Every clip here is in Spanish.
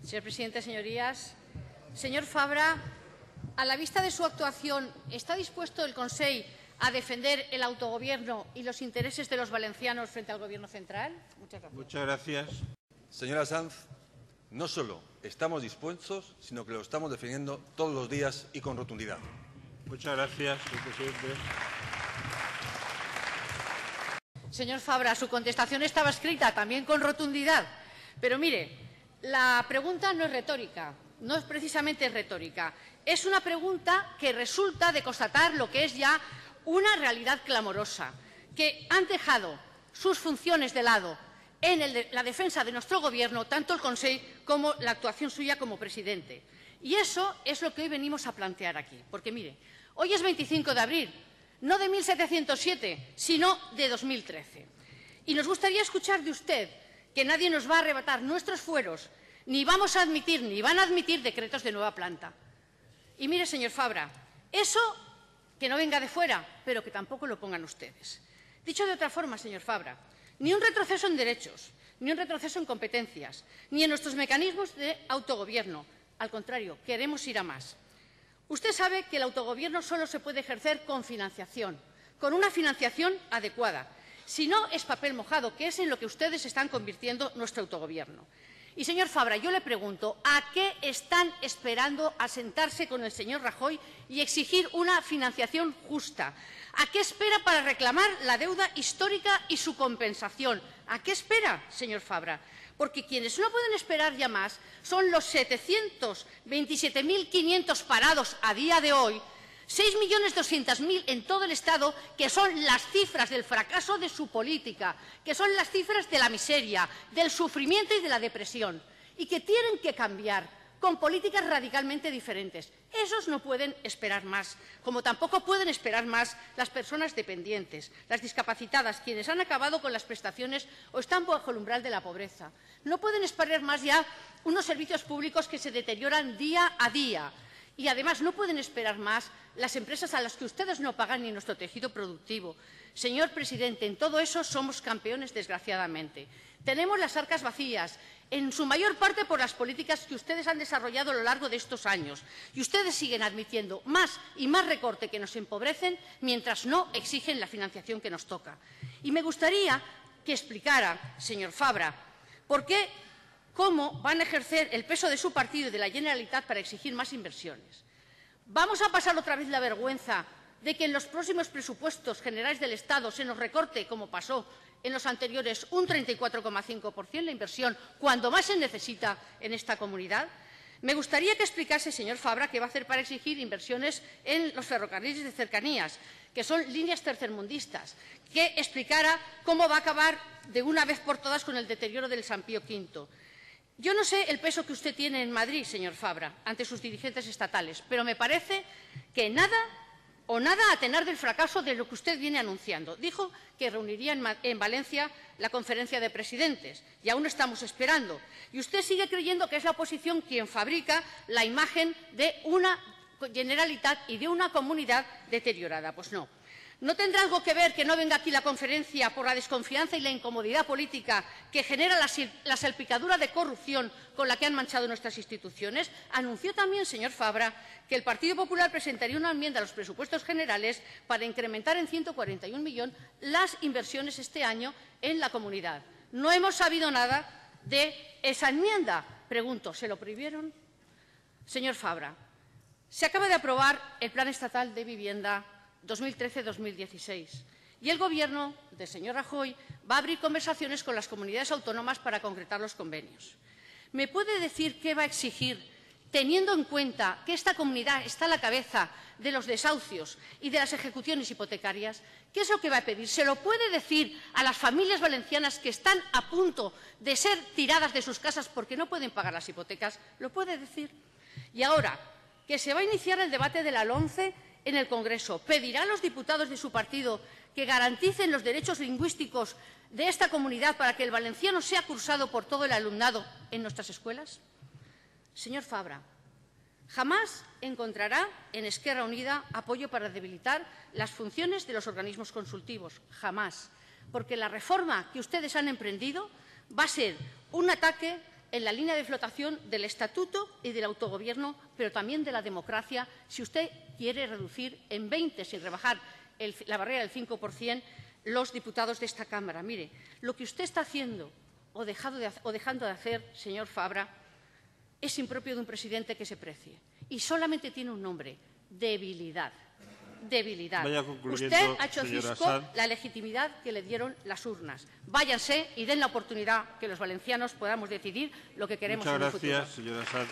Señor presidente, señorías, señor Fabra, a la vista de su actuación, ¿está dispuesto el Consell a defender el autogobierno y los intereses de los valencianos frente al Gobierno central? Muchas gracias. Muchas gracias. Señora Sanz, no solo estamos dispuestos, sino que lo estamos defendiendo todos los días y con rotundidad. Muchas gracias, señor presidente. Señor Fabra, su contestación estaba escrita también con rotundidad. Pero mire, la pregunta no es retórica, no es precisamente retórica. Es una pregunta que resulta de constatar lo que es ya una realidad clamorosa, que han dejado sus funciones de lado en la defensa de nuestro Gobierno, tanto el Consell como la actuación suya como presidente. Y eso es lo que hoy venimos a plantear aquí. Porque, mire, hoy es 25 de abril, no de 1707, sino de 2013. Y nos gustaría escuchar de usted que nadie nos va a arrebatar nuestros fueros, ni vamos a admitir, ni van a admitir decretos de nueva planta. Y mire, señor Fabra, eso que no venga de fuera, pero que tampoco lo pongan ustedes. Dicho de otra forma, señor Fabra, ni un retroceso en derechos, ni un retroceso en competencias, ni en nuestros mecanismos de autogobierno. Al contrario, queremos ir a más. Usted sabe que el autogobierno solo se puede ejercer con financiación, con una financiación adecuada. Si no, es papel mojado, que es en lo que ustedes están convirtiendo nuestro autogobierno. Y, señor Fabra, yo le pregunto, ¿a qué están esperando a sentarse con el señor Rajoy y exigir una financiación justa? ¿A qué espera para reclamar la deuda histórica y su compensación? ¿A qué espera, señor Fabra? Porque quienes no pueden esperar ya más son los 727.500 parados a día de hoy, 6.200.000 en todo el Estado, que son las cifras del fracaso de su política, que son las cifras de la miseria, del sufrimiento y de la depresión, y que tienen que cambiar con políticas radicalmente diferentes. Esos no pueden esperar más, como tampoco pueden esperar más las personas dependientes, las discapacitadas, quienes han acabado con las prestaciones o están bajo el umbral de la pobreza. No pueden esperar más ya unos servicios públicos que se deterioran día a día. Y, además, no pueden esperar más las empresas a las que ustedes no pagan ni nuestro tejido productivo. Señor presidente, en todo eso somos campeones, desgraciadamente. Tenemos las arcas vacías, en su mayor parte por las políticas que ustedes han desarrollado a lo largo de estos años. Y ustedes siguen admitiendo más y más recorte que nos empobrecen mientras no exigen la financiación que nos toca. Y me gustaría que explicara, señor Fabra, por qué, cómo van a ejercer el peso de su partido y de la Generalitat para exigir más inversiones. ¿Vamos a pasar otra vez la vergüenza de que en los próximos presupuestos generales del Estado se nos recorte, como pasó en los anteriores, un 34,5% la inversión, cuando más se necesita en esta comunidad? Me gustaría que explicase, señor Fabra, qué va a hacer para exigir inversiones en los ferrocarriles de cercanías, que son líneas tercermundistas, que explicara cómo va a acabar de una vez por todas con el deterioro del San Pío V. Yo no sé el peso que usted tiene en Madrid, señor Fabra, ante sus dirigentes estatales, pero me parece que nada a tener del fracaso de lo que usted viene anunciando. Dijo que reuniría en Valencia la conferencia de presidentes y aún estamos esperando. Y usted sigue creyendo que es la oposición quien fabrica la imagen de una Generalitat y de una comunidad deteriorada. Pues no. ¿No tendrá algo que ver que no venga aquí la conferencia por la desconfianza y la incomodidad política que genera la salpicadura de corrupción con la que han manchado nuestras instituciones? Anunció también, señor Fabra, que el Partido Popular presentaría una enmienda a los presupuestos generales para incrementar en 141 millones las inversiones este año en la comunidad. No hemos sabido nada de esa enmienda. Pregunto, ¿se lo prohibieron? Señor Fabra, se acaba de aprobar el Plan Estatal de Vivienda 2013-2016 y el Gobierno del señor Rajoy va a abrir conversaciones con las comunidades autónomas para concretar los convenios. ¿Me puede decir qué va a exigir, teniendo en cuenta que esta comunidad está a la cabeza de los desahucios y de las ejecuciones hipotecarias? ¿Qué es lo que va a pedir? ¿Se lo puede decir a las familias valencianas que están a punto de ser tiradas de sus casas porque no pueden pagar las hipotecas? ¿Lo puede decir? Y ahora, que se va a iniciar el debate de la LOMCE en el Congreso, ¿pedirá a los diputados de su partido que garanticen los derechos lingüísticos de esta comunidad para que el valenciano sea cursado por todo el alumnado en nuestras escuelas? Señor Fabra, jamás encontrará en Esquerra Unida apoyo para debilitar las funciones de los organismos consultivos, jamás, porque la reforma que ustedes han emprendido va a ser un ataque en la línea de flotación del estatuto y del autogobierno, pero también de la democracia, si usted quiere reducir en 20, sin rebajar la barrera del 5%, los diputados de esta Cámara. Mire, lo que usted está haciendo o dejando de hacer, señor Fabra, es impropio de un presidente que se precie. Y solamente tiene un nombre: debilidad. Debilidad. Usted ha hecho cisco la legitimidad que le dieron las urnas. Váyanse y den la oportunidad que los valencianos podamos decidir lo que queremos en el futuro. Muchas gracias, señora Sanz.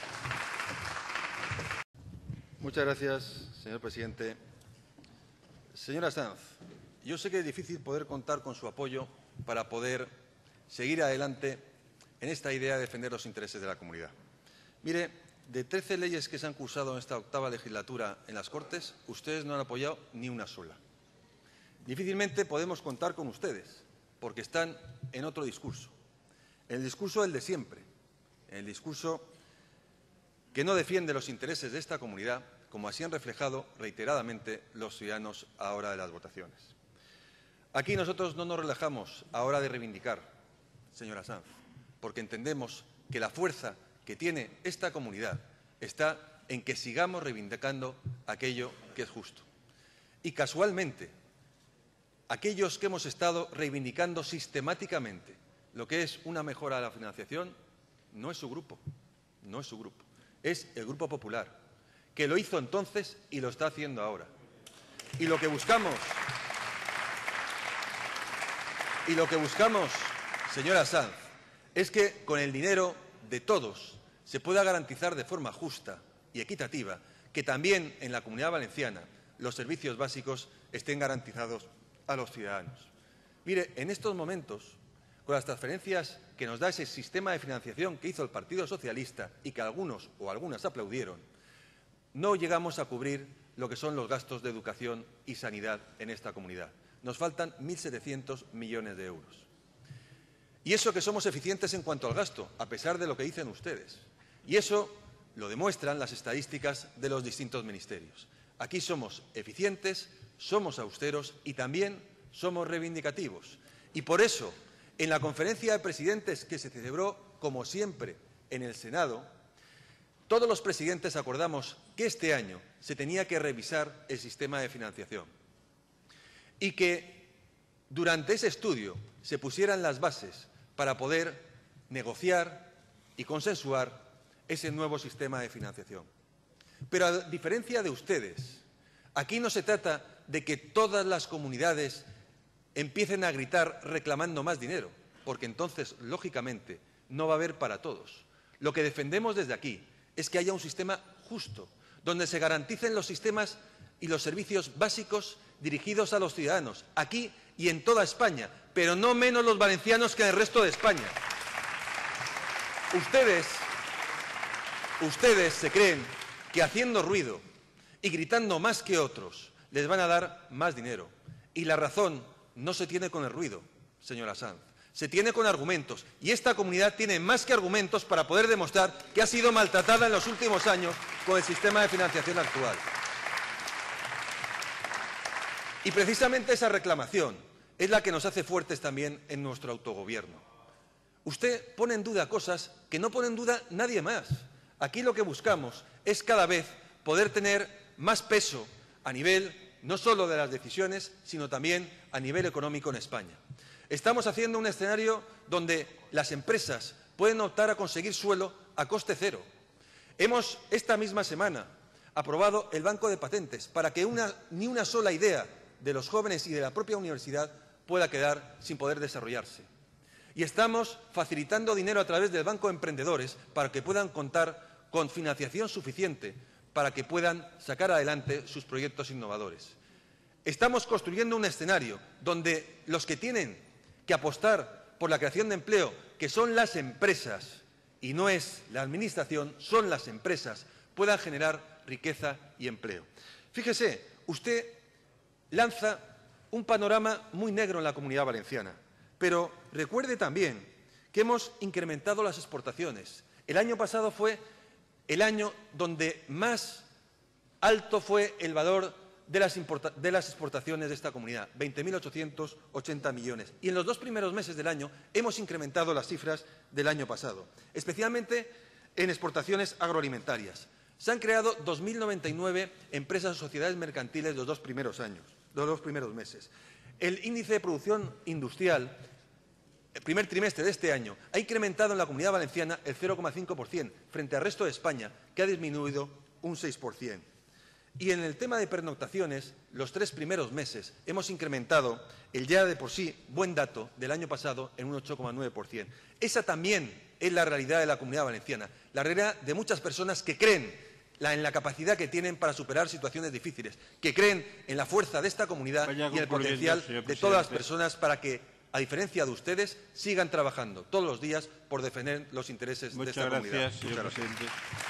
Muchas gracias, señor presidente. Señora Sanz, yo sé que es difícil poder contar con su apoyo para poder seguir adelante en esta idea de defender los intereses de la comunidad. Mire, de 13 leyes que se han cursado en esta octava legislatura en las Cortes, ustedes no han apoyado ni una sola. Difícilmente podemos contar con ustedes, porque están en otro discurso. En el discurso del de siempre, en el discurso que no defiende los intereses de esta comunidad, como así han reflejado reiteradamente los ciudadanos a la hora de las votaciones. Aquí nosotros no nos relajamos a la hora de reivindicar, señora Sanz, porque entendemos que la fuerza que tiene esta comunidad está en que sigamos reivindicando aquello que es justo. Y casualmente, aquellos que hemos estado reivindicando sistemáticamente lo que es una mejora de la financiación no es su grupo, no es su grupo, es el Grupo Popular, que lo hizo entonces y lo está haciendo ahora. Y lo que buscamos, señora Sanz, es que con el dinero de todos se pueda garantizar de forma justa y equitativa que también en la Comunidad Valenciana los servicios básicos estén garantizados a los ciudadanos. Mire, en estos momentos, con las transferencias que nos da ese sistema de financiación que hizo el Partido Socialista y que algunos o algunas aplaudieron, no llegamos a cubrir lo que son los gastos de educación y sanidad en esta comunidad. Nos faltan 1.700 millones de euros. Y eso que somos eficientes en cuanto al gasto, a pesar de lo que dicen ustedes. Y eso lo demuestran las estadísticas de los distintos ministerios. Aquí somos eficientes, somos austeros y también somos reivindicativos. Y por eso, en la conferencia de presidentes que se celebró, como siempre, en el Senado, todos los presidentes acordamos que este año se tenía que revisar el sistema de financiación y que durante ese estudio se pusieran las bases para poder negociar y consensuar ese nuevo sistema de financiación. Pero a diferencia de ustedes, aquí no se trata de que todas las comunidades empiecen a gritar reclamando más dinero, porque entonces, lógicamente, no va a haber para todos. Lo que defendemos desde aquí es que haya un sistema justo, donde se garanticen los sistemas y los servicios básicos dirigidos a los ciudadanos, aquí y en toda España, pero no menos los valencianos que en el resto de España. Ustedes se creen que haciendo ruido y gritando más que otros les van a dar más dinero. Y la razón no se tiene con el ruido, señora Sanz, se tiene con argumentos. Y esta comunidad tiene más que argumentos para poder demostrar que ha sido maltratada en los últimos años con el sistema de financiación actual. Y precisamente esa reclamación es la que nos hace fuertes también en nuestro autogobierno. Usted pone en duda cosas que no pone en duda nadie más. Aquí lo que buscamos es cada vez poder tener más peso a nivel no solo de las decisiones, sino también a nivel económico en España. Estamos haciendo un escenario donde las empresas pueden optar a conseguir suelo a coste cero. Hemos, esta misma semana, aprobado el Banco de Patentes para que ni una sola idea de los jóvenes y de la propia universidad pueda quedar sin poder desarrollarse. Y estamos facilitando dinero a través del Banco de Emprendedores para que puedan contar con financiación suficiente para que puedan sacar adelante sus proyectos innovadores. Estamos construyendo un escenario donde los que tienen que apostar por la creación de empleo, que son las empresas, y no es la Administración, son las empresas, puedan generar riqueza y empleo. Fíjese, usted lanza un panorama muy negro en la Comunidad Valenciana, pero recuerde también que hemos incrementado las exportaciones. El año pasado fue el año donde más alto fue el valor de las exportaciones de esta comunidad, 20.880 millones. Y en los 2 primeros meses del año hemos incrementado las cifras del año pasado, especialmente en exportaciones agroalimentarias. Se han creado 2.099 empresas o sociedades mercantiles los 2 primeros meses. El índice de producción industrial, el primer trimestre de este año, ha incrementado en la Comunidad Valenciana el 0,5% frente al resto de España, que ha disminuido un 6%. Y en el tema de pernoctaciones, los 3 primeros meses hemos incrementado el ya de por sí buen dato del año pasado en un 8,9%. Esa también es la realidad de la Comunidad Valenciana, la realidad de muchas personas que creen en la capacidad que tienen para superar situaciones difíciles, que creen en la fuerza de esta comunidad y en el potencial de todas las personas para que, a diferencia de ustedes, sigan trabajando todos los días por defender los intereses de esta comunidad. Muchas gracias, señor presidente.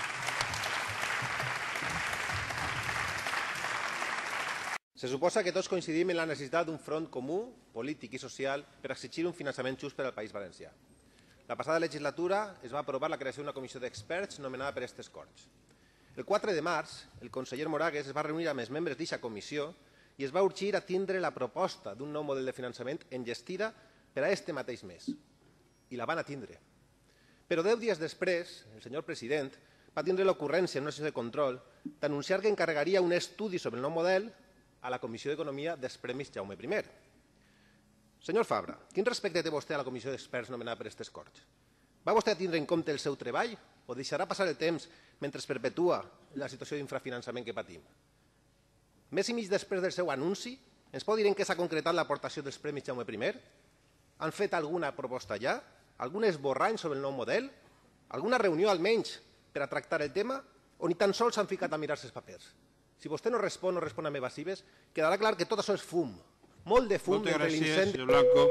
Se suposa que tots coincidim en la necessitat d'un front comú, polític i social, per exigir un finançament just per al País Valencià. La passada legislatura es va aprovar la creació d'una comissió d'experts nomenada per aquestes Corts. El 4 de març, el conseller Moragues es va reunir amb els membres d'aquesta comissió i es va urgir a tindre la proposta d'un nou model de finançament enllestida per a este mateix mes. I la van a tindre. Però 10 dies després, el senyor president va tindre l'ocurrència en una sessió de control d'anunciar que encarregaria un estudi sobre el nou model a la Comissió d'Economia dels Premis Jaume I. Senyor Fabra, quin respecte té vostè a la comissió d'experts nomenada per aquestes Corts? Va vostè a tindre en compte el seu treball o deixarà passar el temps mentre es perpetua la situació d'infrafinançament que patim? Mes i mig després del seu anunci, ens pot dir en què s'ha concretat l'aportació dels Premis Jaume I? Han fet alguna proposta ja? Algun esborrany sobre el nou model? Alguna reunió, almenys, per a tractar el tema? O ni tan sols s'han ficat a mirar-se els papers? Si vostè no respon amb evasives, quedarà clar que tot això és fum. Molt de fum entre l'incendi. Señor Blanco.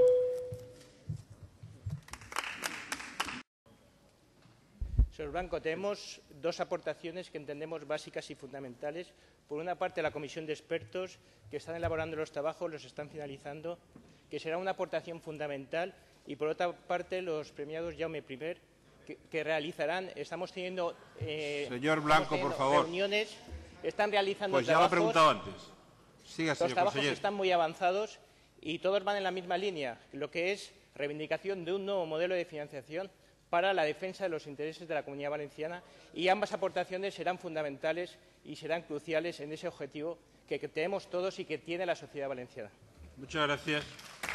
Señor Blanco, tenemos 2 aportaciones que entendemos básicas y fundamentales. Por una parte, la comisión de expertos que están elaborando los trabajos, los están finalizando, que será una aportación fundamental. Y por otra parte, los premiados Jaume I, que realizarán, estamos teniendo, Señor Blanco, por favor. Reuniones, están realizando Pues ya lo he trabajos. preguntado antes. Siga, Los señor trabajos conseller. están muy avanzados y todos van en la misma línea, lo que es reivindicación de un nuevo modelo de financiación para la defensa de los intereses de la Comunidad Valenciana, y ambas aportaciones serán fundamentales y serán cruciales en ese objetivo que tenemos todos y que tiene la sociedad valenciana. Muchas gracias.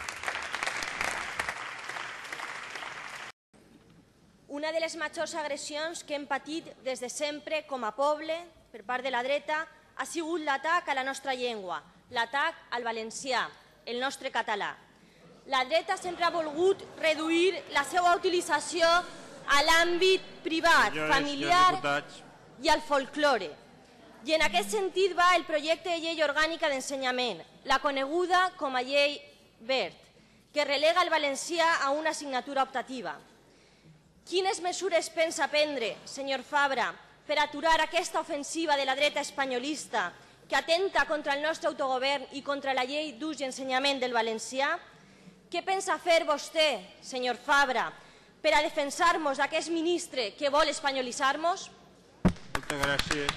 Una de les majors agressions que hem patit des de sempre com a poble per part de la dreta ha sigut l'atac a la nostra llengua, l'atac al valencià, el nostre català. La dreta sempre ha volgut reduir la seva utilització a l'àmbit privat, familiar i al folklore. I en aquest sentit va el projecte de llei orgànica d'ensenyament, la coneguda com a llei Wert, que relega el valencià a una assignatura optativa. Quines mesures pensa prendre, senyor Fabra, per aturar aquesta ofensiva de la dreta espanyolista que atenta contra el nostre autogovern i contra la llei d'ús i ensenyament del valencià? Què pensa fer vostè, senyor Fabra, per a defensar-nos d'aquest ministre que vol espanyolitzar-nos? Muchas gracias.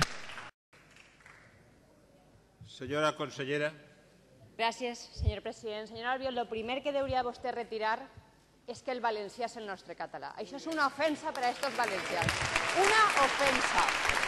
Señora consellera. Gràcies, senyor president. Senyor Albiol, el primer que hauria vostè retirar és que el valencià és el nostre català. Això és una ofensa per a aquests valencians. Una ofensa.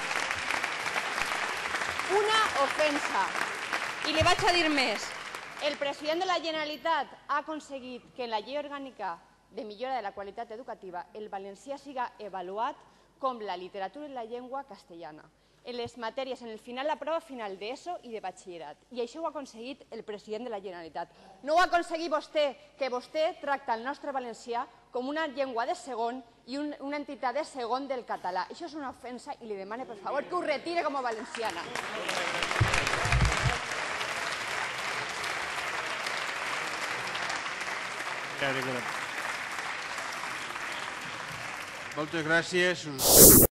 Una ofensa. I li vaig a dir més. El president de la Generalitat ha aconseguit que en la llei orgànica de millora de la qualitat educativa el valencià siga avaluat com la literatura i la llengua castellana en les matèries, en el final, la prova final d'ESO i de batxillerat. I això ho ha aconseguit el president de la Generalitat. No ho ha aconseguit vostè, que vostè tracta el nostre valencià com una llengua de segon i una entitat de segon del català. Això és una ofensa i li demano, per favor, que ho retire com a valenciana. Moltes gràcies.